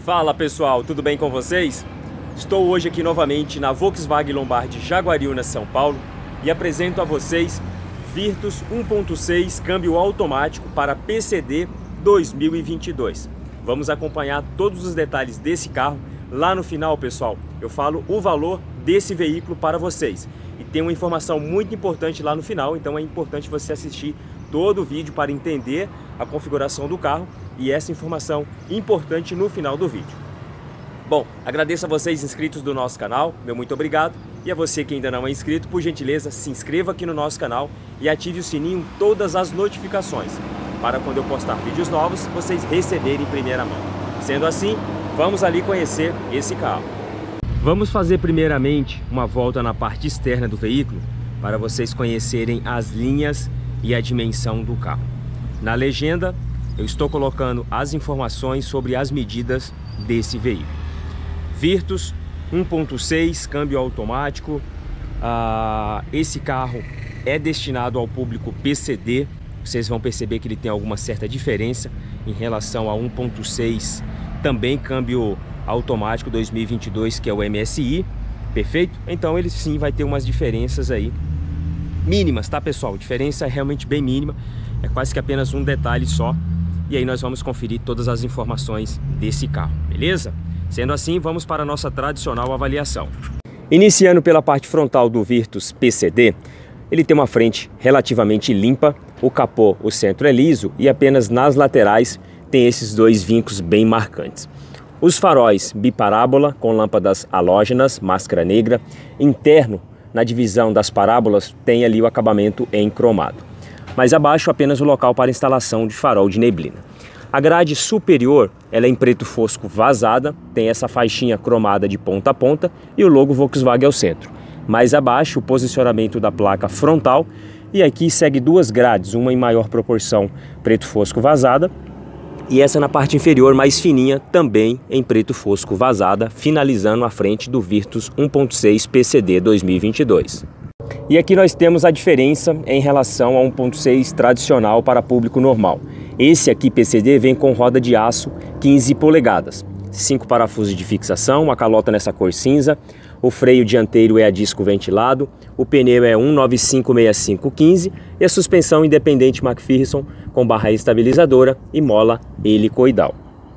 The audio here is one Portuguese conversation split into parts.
Fala pessoal, tudo bem com vocês? Estou hoje aqui novamente na Volkswagen Lombardi Jaguariúna, São Paulo e apresento a vocês Virtus 1.6 câmbio automático para PCD 2022. Vamos acompanhar todos os detalhes desse carro. Lá no final, pessoal, eu falo o valor desse veículo para vocês. E tem uma informação muito importante lá no final, então é importante você assistir todo o vídeo para entender a configuração do carro e essa informação importante no final do vídeo. Bom, agradeço a vocês inscritos do nosso canal, meu muito obrigado. E a você que ainda não é inscrito, por gentileza, se inscreva aqui no nosso canal e ative o sininho todas as notificações, para quando eu postar vídeos novos, vocês receberem em primeira mão. Sendo assim, vamos ali conhecer esse carro. Vamos fazer primeiramente uma volta na parte externa do veículo, para vocês conhecerem as linhas e a dimensão do carro. Na legenda, eu estou colocando as informações sobre as medidas desse veículo. Virtus 1.6, câmbio automático. Esse carro é destinado ao público PCD. Vocês vão perceber que ele tem alguma certa diferença em relação a 1.6, também câmbio automático 2022, que é o MSI, perfeito? Então ele sim vai ter umas diferenças aí mínimas, tá pessoal? Diferença é realmente bem mínima, é quase que apenas um detalhe só. E aí nós vamos conferir todas as informações desse carro, beleza? Sendo assim, vamos para a nossa tradicional avaliação. Iniciando pela parte frontal do Virtus PCD, ele tem uma frente relativamente limpa, o capô, o centro é liso e apenas nas laterais tem esses dois vincos bem marcantes. Os faróis biparábola com lâmpadas halógenas, máscara negra, interno na divisão das parábolas tem ali o acabamento em cromado. Mais abaixo apenas o local para instalação de farol de neblina. A grade superior ela é em preto fosco vazada, tem essa faixinha cromada de ponta a ponta e o logo Volkswagen ao centro. Mais abaixo o posicionamento da placa frontal e aqui segue duas grades, uma em maior proporção preto fosco vazada e essa na parte inferior mais fininha também em preto fosco vazada, finalizando a frente do Virtus 1.6 PCD 2022. E aqui nós temos a diferença em relação a 1.6 tradicional para público normal. Esse aqui PCD vem com roda de aço 15 polegadas, 5 parafusos de fixação, uma calota nessa cor cinza, o freio dianteiro é a disco ventilado, o pneu é 195/6515 e a suspensão independente McPherson com barra estabilizadora e mola helicoidal.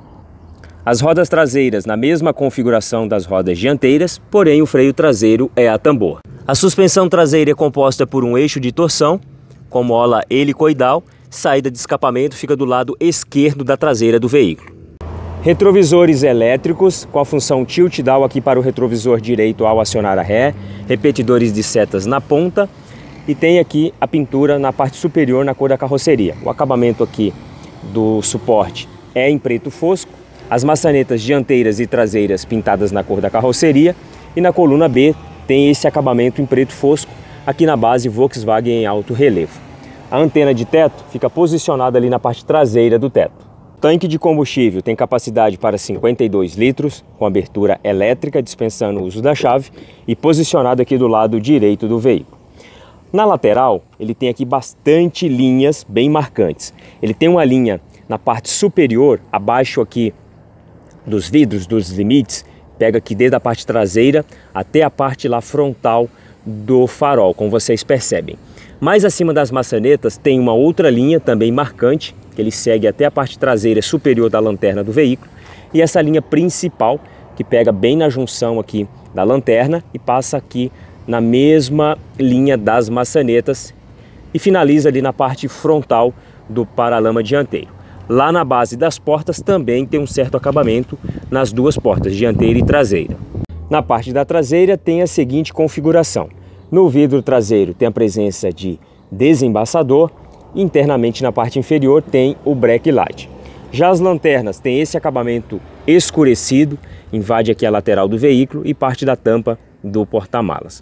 As rodas traseiras na mesma configuração das rodas dianteiras, porém o freio traseiro é a tambor. A suspensão traseira é composta por um eixo de torção com mola helicoidal, saída de escapamento fica do lado esquerdo da traseira do veículo. Retrovisores elétricos com a função tilt down aqui para o retrovisor direito ao acionar a ré, repetidores de setas na ponta e tem aqui a pintura na parte superior na cor da carroceria. O acabamento aqui do suporte é em preto fosco, as maçanetas dianteiras e traseiras pintadas na cor da carroceria e na coluna B tem esse acabamento em preto fosco, aqui na base Volkswagen em alto relevo. A antena de teto fica posicionada ali na parte traseira do teto. O tanque de combustível tem capacidade para 52 litros, com abertura elétrica, dispensando o uso da chave e posicionado aqui do lado direito do veículo. Na lateral, ele tem aqui bastante linhas bem marcantes. Ele tem uma linha na parte superior, abaixo aqui dos vidros, dos limites, pega aqui desde a parte traseira até a parte lá frontal do farol, como vocês percebem. Mais acima das maçanetas tem uma outra linha também marcante, que ele segue até a parte traseira superior da lanterna do veículo. E essa linha principal, que pega bem na junção aqui da lanterna e passa aqui na mesma linha das maçanetas e finaliza ali na parte frontal do paralama dianteiro. Lá na base das portas também tem um certo acabamento nas duas portas, dianteira e traseira. Na parte da traseira tem a seguinte configuração. No vidro traseiro tem a presença de desembaçador, e internamente na parte inferior tem o brake light. Já as lanternas têm esse acabamento escurecido, invade aqui a lateral do veículo e parte da tampa do porta-malas.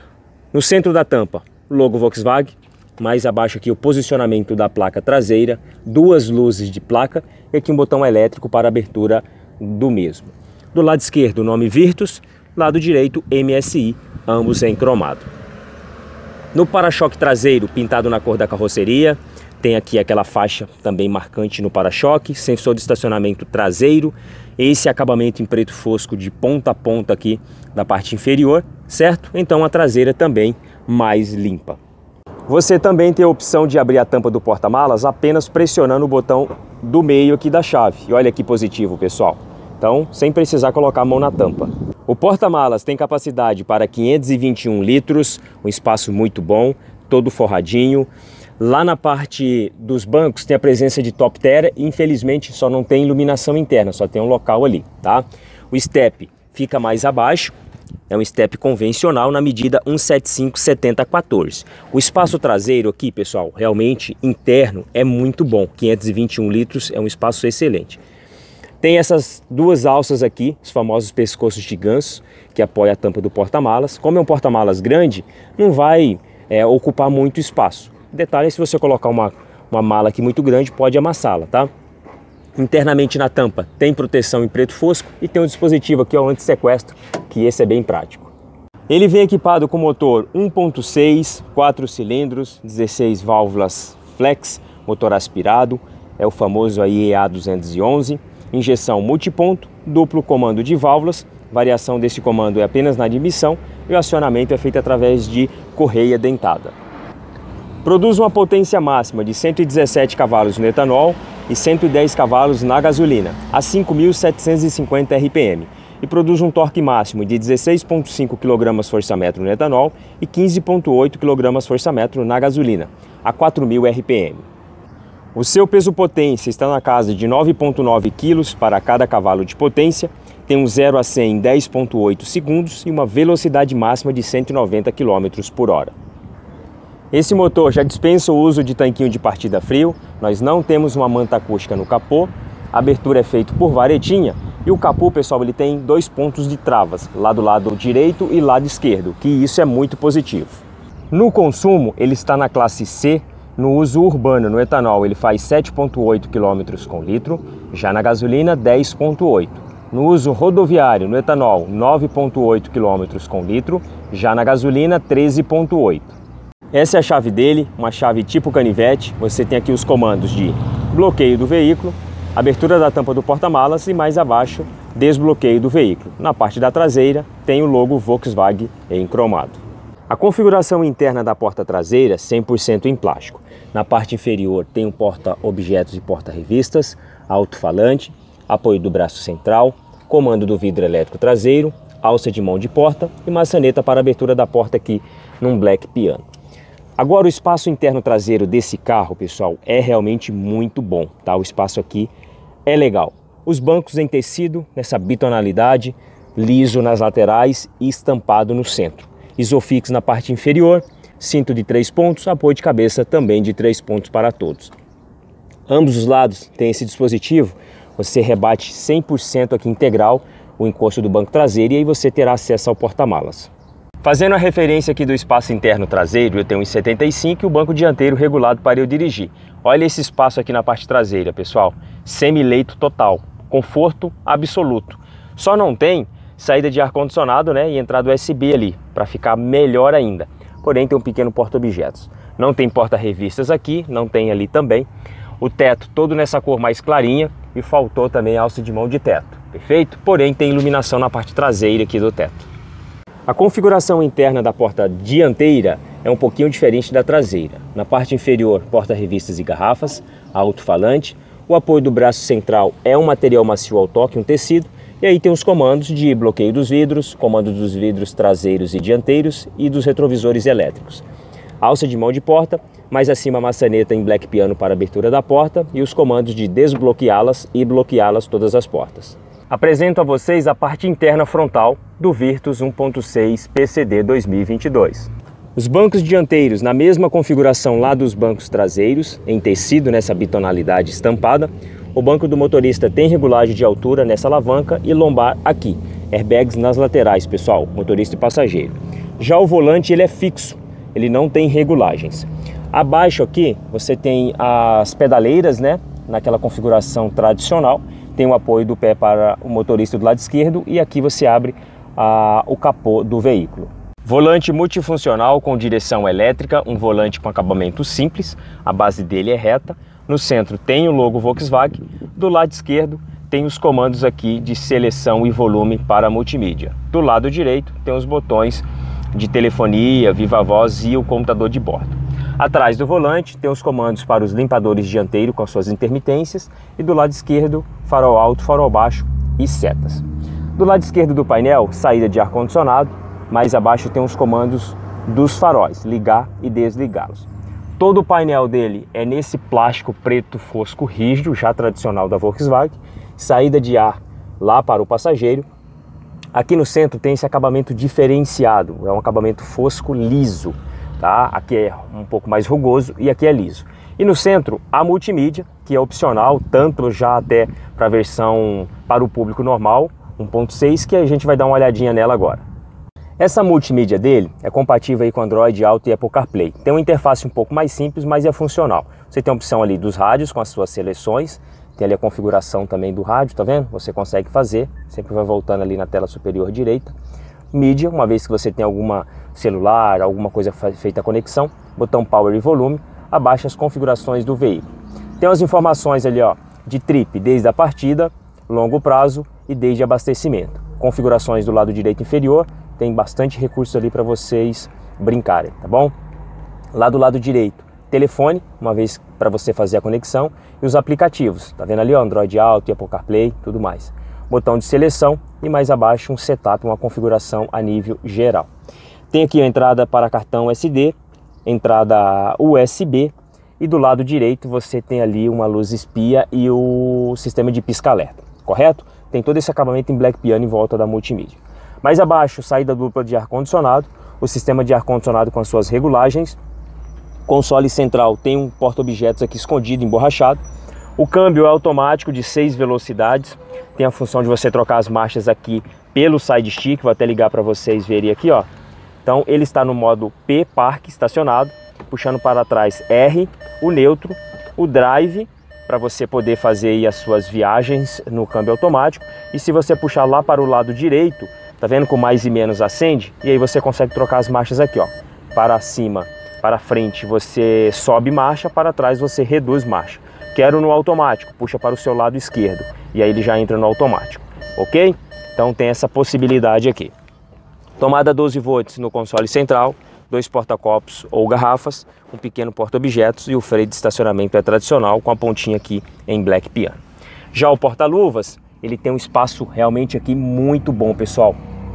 No centro da tampa, logo Volkswagen, mais abaixo aqui o posicionamento da placa traseira, duas luzes de placa e aqui um botão elétrico para abertura do mesmo. Do lado esquerdo o nome Virtus, lado direito MSI, ambos em cromado. No para-choque traseiro, pintado na cor da carroceria, Tem aqui aquela faixa também marcante no para-choque, sensor de estacionamento traseiro, esse acabamento em preto fosco de ponta a ponta aqui da parte inferior, certo? Então a traseira também mais limpa. Você também tem a opção de abrir a tampa do porta-malas apenas pressionando o botão do meio aqui da chave. E olha que positivo, pessoal. Então, sem precisar colocar a mão na tampa. O porta-malas tem capacidade para 521 litros, um espaço muito bom, todo forradinho. Lá na parte dos bancos tem a presença de top terra, infelizmente só não tem iluminação interna, só tem um local ali, tá? O step fica mais abaixo, é um step convencional na medida 175/70/14. O espaço traseiro aqui, pessoal, realmente interno é muito bom, 521 litros é um espaço excelente. Tem essas duas alças aqui, os famosos pescoços de ganso, que apoia a tampa do porta-malas. Como é um porta-malas grande, não vai ocupar muito espaço. Detalhe é se você colocar uma mala aqui muito grande, pode amassá-la, tá? Internamente na tampa tem proteção em preto fosco e tem um dispositivo aqui, ó, anti-sequestro, que esse é bem prático. Ele vem equipado com motor 1.6, 4 cilindros, 16 válvulas flex, motor aspirado, é o famoso aí EA211, injeção multiponto, duplo comando de válvulas, variação desse comando é apenas na admissão e o acionamento é feito através de correia dentada. Produz uma potência máxima de 117 cavalos no etanol e 110 cavalos na gasolina, a 5.750 RPM, e produz um torque máximo de 16,5 kgfm no etanol e 15,8 kgfm na gasolina, a 4.000 RPM. O seu peso-potência está na casa de 9,9 kg para cada cavalo de potência, tem um 0 a 100 em 10,8 segundos e uma velocidade máxima de 190 km por hora. Esse motor já dispensa o uso de tanquinho de partida frio, nós não temos uma manta acústica no capô, a abertura é feita por varetinha e o capô, pessoal, ele tem 2 pontos de travas, lá do lado direito e lado esquerdo, que isso é muito positivo. No consumo, ele está na classe C, no uso urbano, no etanol, ele faz 7,8 km com litro, já na gasolina 10,8. No uso rodoviário, no etanol, 9,8 km com litro, já na gasolina 13,8. Essa é a chave dele, uma chave tipo canivete. Você tem aqui os comandos de bloqueio do veículo, abertura da tampa do porta-malas e mais abaixo, desbloqueio do veículo. Na parte da traseira tem o logo Volkswagen em cromado. A configuração interna da porta traseira 100% em plástico. Na parte inferior tem um porta-objetos e porta-revistas, alto-falante, apoio do braço central, comando do vidro elétrico traseiro, alça de mão de porta e maçaneta para abertura da porta aqui num black piano. Agora o espaço interno traseiro desse carro, pessoal, é realmente muito bom, tá? O espaço aqui é legal. Os bancos em tecido, nessa bitonalidade, liso nas laterais e estampado no centro. Isofix na parte inferior, cinto de 3 pontos, apoio de cabeça também de 3 pontos para todos. Ambos os lados tem esse dispositivo, você rebate 100% aqui integral o encosto do banco traseiro e aí você terá acesso ao porta-malas. Fazendo a referência aqui do espaço interno traseiro, eu tenho 1,75 e o banco dianteiro regulado para eu dirigir. Olha esse espaço aqui na parte traseira, pessoal. Semi-leito total, conforto absoluto. Só não tem saída de ar-condicionado, né, e entrada USB ali, para ficar melhor ainda. Porém tem um pequeno porta-objetos. Não tem porta-revistas aqui, não tem ali também. O teto todo nessa cor mais clarinha e faltou também a alça de mão de teto, perfeito? Porém tem iluminação na parte traseira aqui do teto. A configuração interna da porta dianteira é um pouquinho diferente da traseira. Na parte inferior, porta-revistas e garrafas, alto-falante. O apoio do braço central é um material macio ao toque, um tecido. E aí tem os comandos de bloqueio dos vidros, comando dos vidros traseiros e dianteiros e dos retrovisores elétricos. Alça de mão de porta, mais acima a maçaneta em black piano para abertura da porta e os comandos de desbloqueá-las e bloqueá-las todas as portas. Apresento a vocês a parte interna frontal do Virtus 1.6 PCD 2022. Os bancos dianteiros na mesma configuração lá dos bancos traseiros, em tecido nessa bitonalidade estampada. O banco do motorista tem regulagem de altura nessa alavanca e lombar aqui. Airbags nas laterais, pessoal, motorista e passageiro. Já o volante ele é fixo, ele não tem regulagens. Abaixo aqui você tem as pedaleiras, né, naquela configuração tradicional. Tem o apoio do pé para o motorista do lado esquerdo e aqui você abre o capô do veículo. Volante multifuncional com direção elétrica, um volante com acabamento simples, a base dele é reta. No centro tem o logo Volkswagen, do lado esquerdo tem os comandos aqui de seleção e volume para multimídia. Do lado direito tem os botões de telefonia, viva voz e o computador de bordo. Atrás do volante tem os comandos para os limpadores dianteiros com as suas intermitências e do lado esquerdo farol alto, farol baixo e setas. Do lado esquerdo do painel, saída de ar-condicionado, mais abaixo tem os comandos dos faróis, ligar e desligá-los. Todo o painel dele é nesse plástico preto fosco rígido, já tradicional da Volkswagen, saída de ar lá para o passageiro. Aqui no centro tem esse acabamento diferenciado, é um acabamento fosco liso, tá? Aqui é um pouco mais rugoso e aqui é liso. E no centro a multimídia, que é opcional, tanto já até para a versão para o público normal, 1.6, que a gente vai dar uma olhadinha nela agora. Essa multimídia dele é compatível aí com Android Auto e Apple CarPlay. Tem uma interface um pouco mais simples, mas é funcional. Você tem a opção ali dos rádios com as suas seleções, tem ali a configuração também do rádio, tá vendo? Você consegue fazer, sempre vai voltando ali na tela superior direita. Mídia, uma vez que você tem alguma celular, alguma coisa feita a conexão, botão Power e volume, abaixo as configurações do veículo. Tem as informações ali, ó, de trip desde a partida, longo prazo e desde abastecimento. Configurações do lado direito inferior, tem bastante recurso ali para vocês brincarem, tá bom? Lá do lado direito, telefone, uma vez para você fazer a conexão, e os aplicativos, tá vendo ali, ó, Android Auto, Apple CarPlay, tudo mais. Botão de seleção e mais abaixo um setup, uma configuração a nível geral. Tem aqui a entrada para cartão SD, entrada USB e do lado direito você tem ali uma luz espia e o sistema de pisca-alerta, correto? Tem todo esse acabamento em Black Piano em volta da multimídia. Mais abaixo, saída dupla de ar-condicionado, o sistema de ar-condicionado com as suas regulagens. Console central tem um porta-objetos aqui escondido, emborrachado. O câmbio é automático de 6 velocidades. Tem a função de você trocar as marchas aqui pelo side stick. Vou até ligar para vocês verem aqui, ó. Então ele está no modo P, parque, estacionado. Puxando para trás R, o neutro, o drive, para você poder fazer aí as suas viagens no câmbio automático. E se você puxar lá para o lado direito, tá vendo que o mais e menos acende? E aí você consegue trocar as marchas aqui, ó. Para cima, para frente você sobe marcha, para trás você reduz marcha. Quero no automático, puxa para o seu lado esquerdo. E aí ele já entra no automático, ok? Então tem essa possibilidade aqui. Tomada 12 volts no console central, 2 porta-copos ou garrafas, um pequeno porta-objetos e o freio de estacionamento é tradicional com a pontinha aqui em Black Piano. Já o porta-luvas, ele tem um espaço realmente aqui muito bom, pessoal.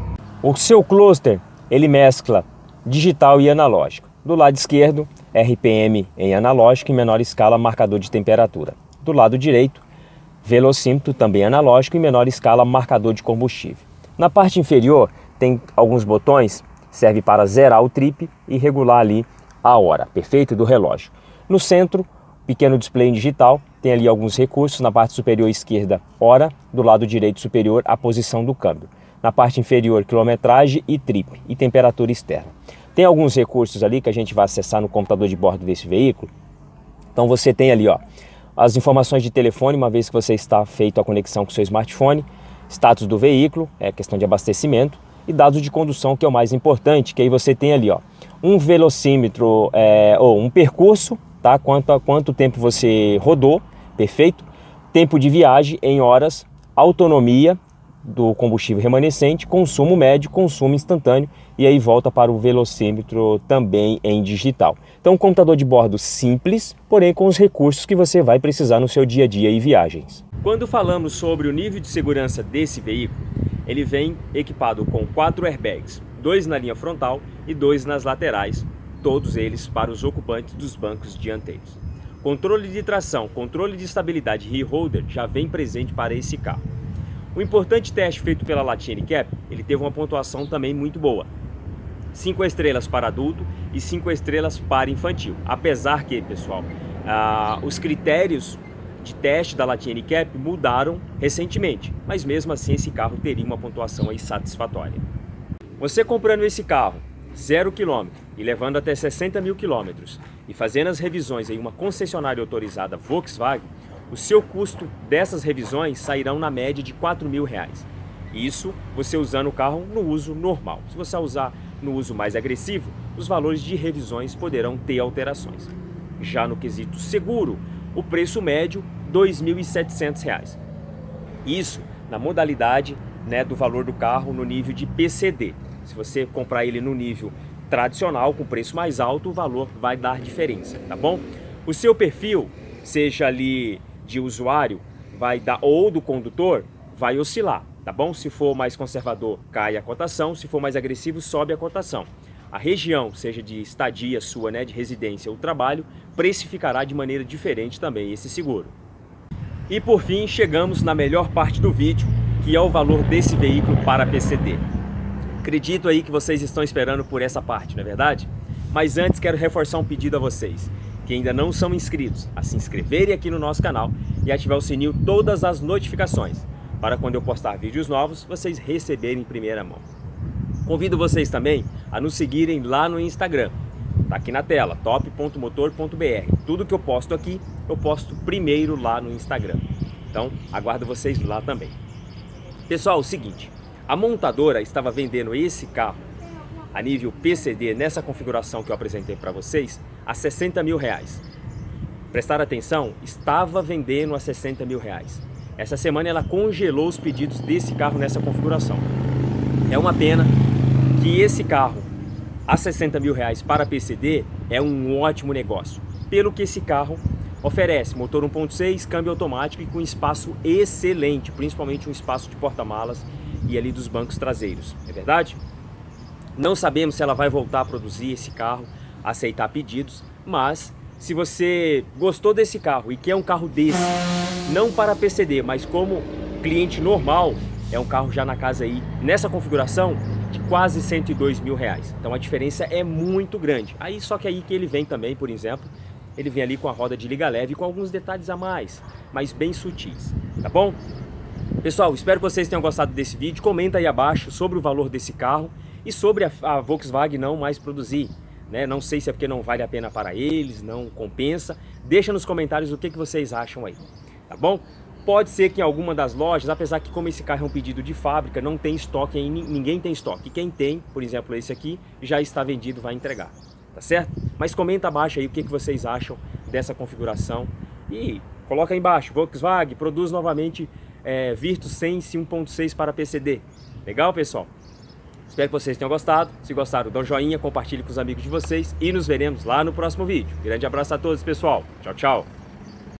O seu cluster, ele mescla digital e analógico. Do lado esquerdo, RPM em analógico, em menor escala, marcador de temperatura. Do lado direito, velocímetro, também analógico, em menor escala, marcador de combustível. Na parte inferior, tem alguns botões, serve para zerar o trip e regular ali a hora, perfeito, do relógio. No centro, pequeno display digital, tem ali alguns recursos. Na parte superior esquerda, hora, do lado direito superior, a posição do câmbio. Na parte inferior, quilometragem e trip e temperatura externa. Tem alguns recursos ali que a gente vai acessar no computador de bordo desse veículo. Então você tem ali, ó, as informações de telefone, uma vez que você está feito a conexão com o seu smartphone, status do veículo, é questão de abastecimento, e dados de condução, que é o mais importante, que aí você tem ali, ó, um velocímetro ou um percurso, tá? Quanto tempo você rodou, perfeito? Tempo de viagem em horas, autonomia do combustível remanescente, consumo médio, consumo instantâneo e aí volta para o velocímetro também em digital. Então um computador de bordo simples, porém com os recursos que você vai precisar no seu dia a dia e viagens. Quando falamos sobre o nível de segurança desse veículo, ele vem equipado com 4 airbags, 2 na linha frontal e 2 nas laterais, todos eles para os ocupantes dos bancos dianteiros. Controle de tração, controle de estabilidade e holder já vem presente para esse carro. O importante teste feito pela Latin NCAP, ele teve uma pontuação também muito boa. 5 estrelas para adulto e 5 estrelas para infantil. Apesar que, pessoal, os critérios de teste da Latin NCAP mudaram recentemente, mas mesmo assim esse carro teria uma pontuação aí satisfatória. Você comprando esse carro 0 km e levando até 60 mil quilômetros e fazendo as revisões em uma concessionária autorizada Volkswagen, o seu custo dessas revisões sairão na média de R$ 4.000. Isso você usando o carro no uso normal. Se você usar no uso mais agressivo, os valores de revisões poderão ter alterações. Já no quesito seguro, o preço médio R$ 2.700. Isso na modalidade, do valor do carro no nível de PCD. Se você comprar ele no nível tradicional, com preço mais alto, o valor vai dar diferença, tá bom? O seu perfil, seja ali de usuário, vai dar, ou do condutor, vai oscilar, tá bom? Se for mais conservador, cai a cotação, se for mais agressivo, sobe a cotação. A região, seja de estadia sua, de residência ou trabalho, precificará de maneira diferente também esse seguro. E por fim, chegamos na melhor parte do vídeo, que é o valor desse veículo para PCD. Acredito aí que vocês estão esperando por essa parte, não é verdade? Mas antes quero reforçar um pedido a vocês, que ainda não são inscritos, a se inscreverem aqui no nosso canal e ativar o sininho todas as notificações, para quando eu postar vídeos novos, vocês receberem em primeira mão. Convido vocês também a nos seguirem lá no Instagram. Tá aqui na tela, top.motor.br. Tudo que eu posto aqui, eu posto primeiro lá no Instagram. Então, aguardo vocês lá também. Pessoal, é o seguinte, a montadora estava vendendo esse carro a nível PCD, nessa configuração que eu apresentei para vocês, a R$ 60 mil. Prestaram atenção? Estava vendendo a R$ 60 mil. Essa semana ela congelou os pedidos desse carro nessa configuração. É uma pena que esse carro a R$ 60 mil para PCD é um ótimo negócio, pelo que esse carro oferece motor 1.6, câmbio automático e com espaço excelente, principalmente um espaço de porta-malas e ali dos bancos traseiros, é verdade? Não sabemos se ela vai voltar a produzir esse carro, aceitar pedidos, mas se você gostou desse carro e quer um carro desse, não para PCD, mas como cliente normal, é um carro já na casa aí, nessa configuração, de quase R$ 102 mil. Então a diferença é muito grande. Aí só que aí que ele vem também, por exemplo, ele vem ali com a roda de liga leve com alguns detalhes a mais, mas bem sutis, tá bom? Pessoal, espero que vocês tenham gostado desse vídeo. Comenta aí abaixo sobre o valor desse carro e sobre a Volkswagen não mais produzir, Não sei se é porque não vale a pena para eles, não compensa. Deixa nos comentários o que vocês acham aí, tá bom? Pode ser que em alguma das lojas, apesar que como esse carro é um pedido de fábrica, não tem estoque, ninguém tem estoque. Quem tem, por exemplo, esse aqui, já está vendido, vai entregar, tá certo? Mas comenta abaixo aí o que vocês acham dessa configuração e coloca aí embaixo, Volkswagen produz novamente Virtus Sense 1.6 para PCD. Legal, pessoal? Espero que vocês tenham gostado. Se gostaram, dá um joinha, compartilhe com os amigos de vocês e nos veremos lá no próximo vídeo. Grande abraço a todos, pessoal. Tchau, tchau.